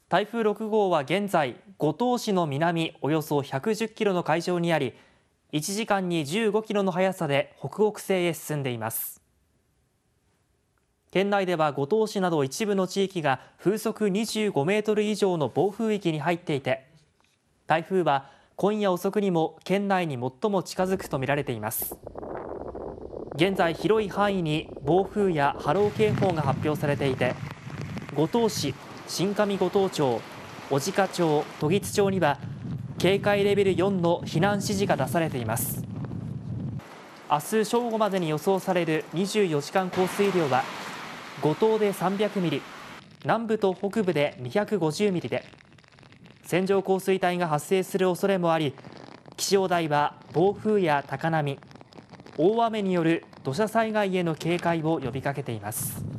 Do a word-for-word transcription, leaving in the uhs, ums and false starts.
台風ろく号は現在、五島市の南およそひゃくじゅっキロの海上にあり、いちじかんにじゅうごキロの速さで北北西へ進んでいます。県内では五島市など一部の地域が風速にじゅうごメートル以上の暴風域に入っていて、台風は今夜遅くにも県内に最も近づくとみられています。現在、広い範囲に暴風や波浪警報が発表されていて、五島市、新上五島町、小値賀町、時津町には警戒レベルよんの避難指示が出されています。明日正午までに予想されるにじゅうよじかん降水量は五島でさんびゃくミリ、南部と北部でにひゃくごじゅうミリで、線状降水帯が発生する恐れもあり、気象台は暴風や高波、大雨による土砂災害への警戒を呼びかけています。